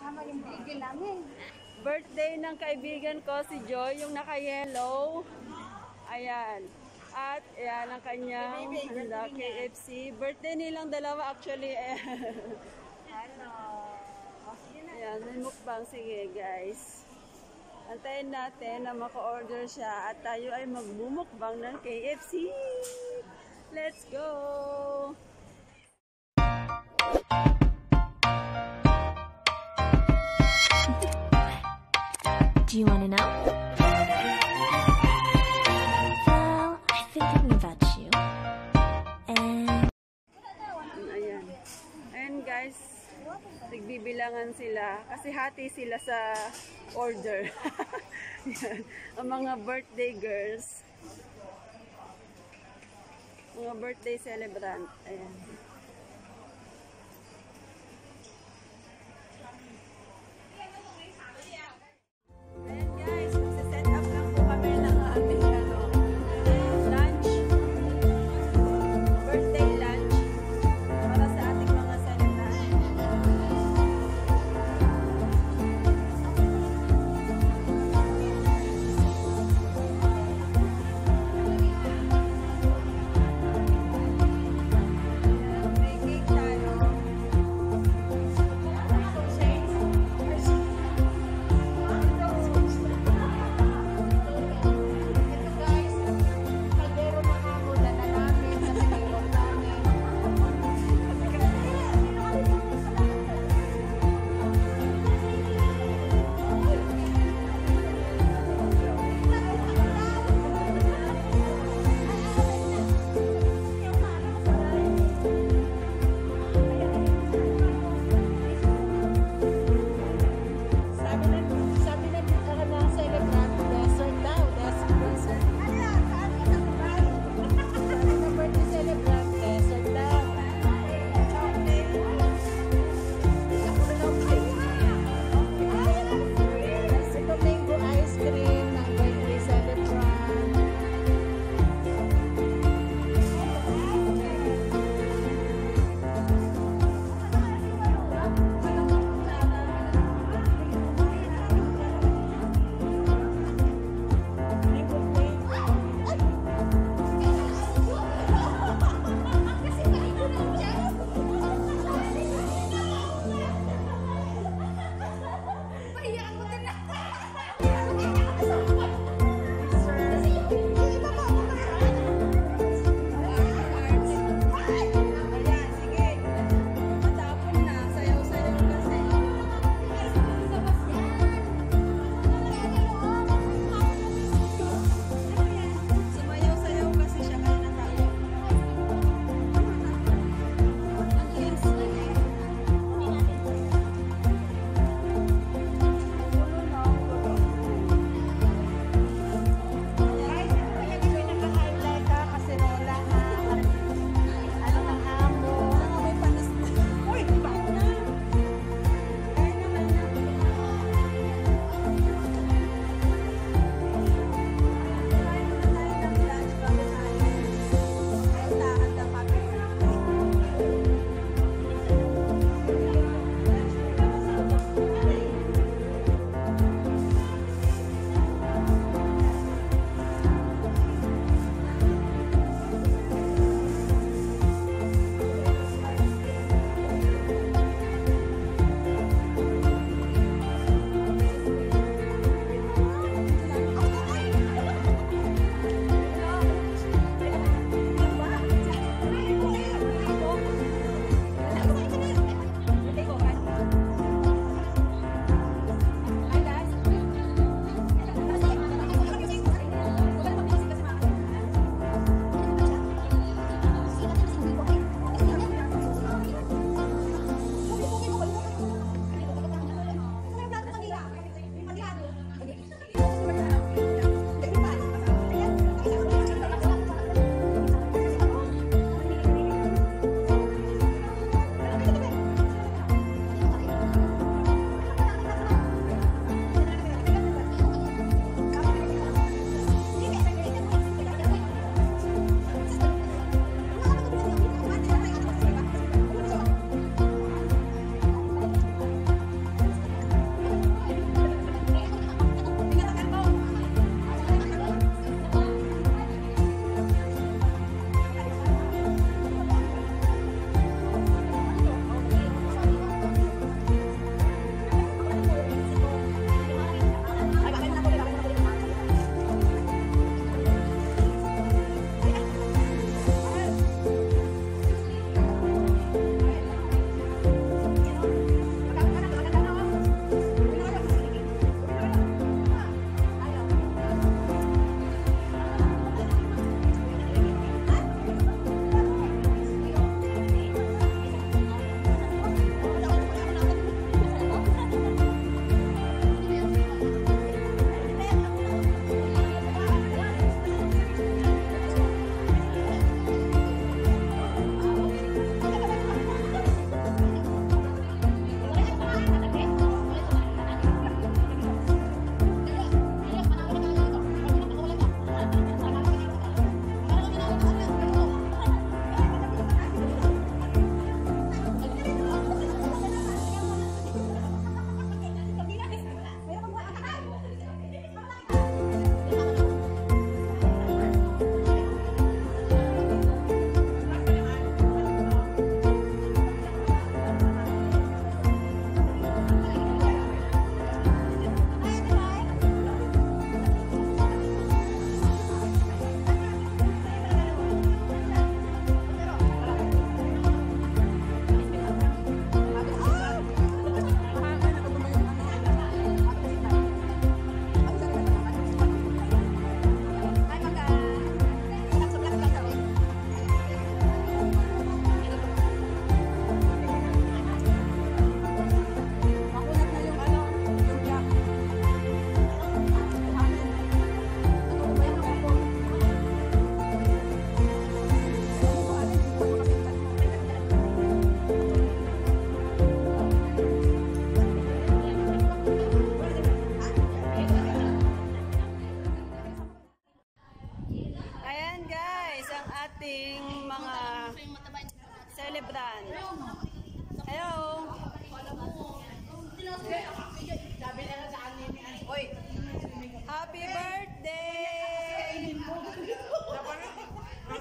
Kasama yung bigil namin. Birthday ng kaibigan ko, si Joy, yung naka-yellow. Ayan. At ayan ang kanyang handa, KFC. Birthday nilang dalawa actually. Hello. Ayan, may mukbang. Sige guys. Antayin natin na maka-order siya at tayo ay magbumukbang ng KFC. Let's go! Do you want to know? Well, I've been thinking about you. And Ayan. Ayan guys. Nagbibilangan sila kasi hati sila sa order. Yan. Ang mga birthday girls. Mga birthday celebrant. Ayan. Ayan guys, magsiset up lang po kami ng aming lunch. Birthday lunch. Para sa ating mga celebrant.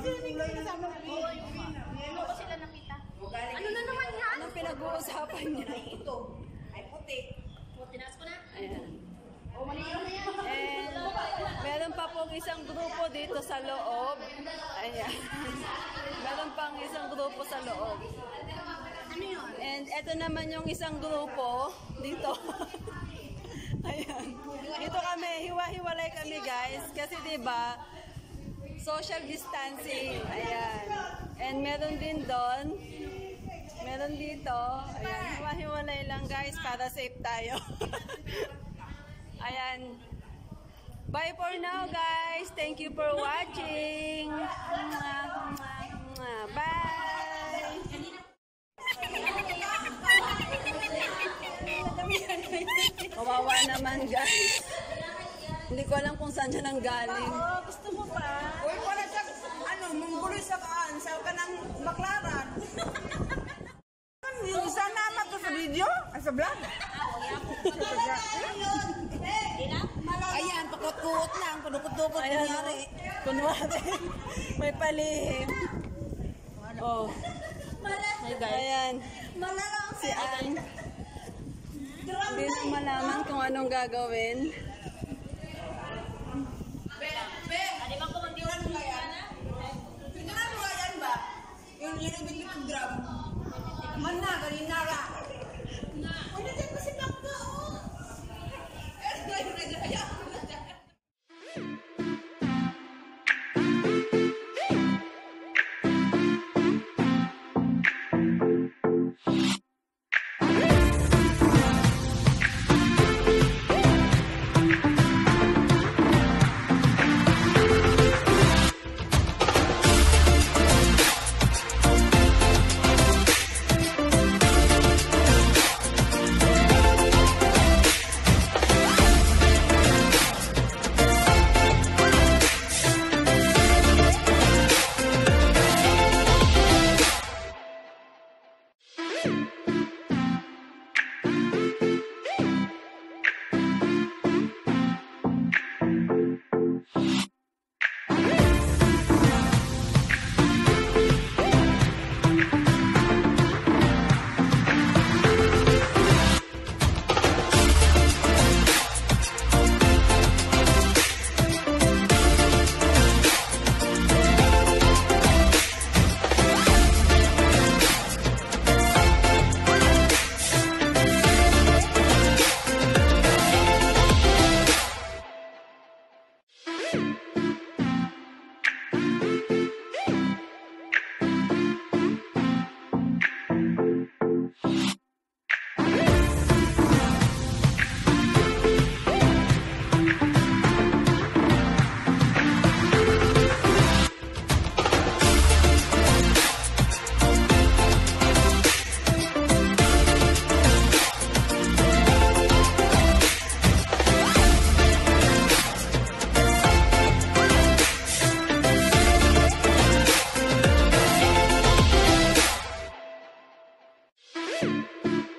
Ano na naman yan? Anong pinag-uusapan niya? Ito, ay puti. Tinaas ko na. Ayan. O, maliit na yan. And meron pa pong isang grupo dito sa loob. Ayan. Meron pang isang grupo sa loob. Ano yun? And eto naman yung isang grupo dito. Ayan. Dito kami, hiwa-hiwalay kami guys. Kasi 'di ba social distancing. Ayan. And meron din doon. Meron dito. Ayan, hiwa-hiwalay lang guys para safe tayo. Ayan. Bye for now guys. Thank you for watching. Bye. Kawawa naman guys. Hindi ko alam kung saan siya nanggaling. Gusto mo pa? Uy, wala siya, mangguloy sa kanang baklaran. Yung isa naman to sa video? Ay, sa vlog? Ayan, pakot-kuot lang. Padukot-dukot Ayan, nangyari. kunwari. May palihim. Oh. Ayan. Si Ann. Hindi na malaman kung anong gagawin. Tingnan mo yan ba? Yung binibig ng drum. Man na, kanina ra. Uy, nandiyan pa si Bangka, oh. you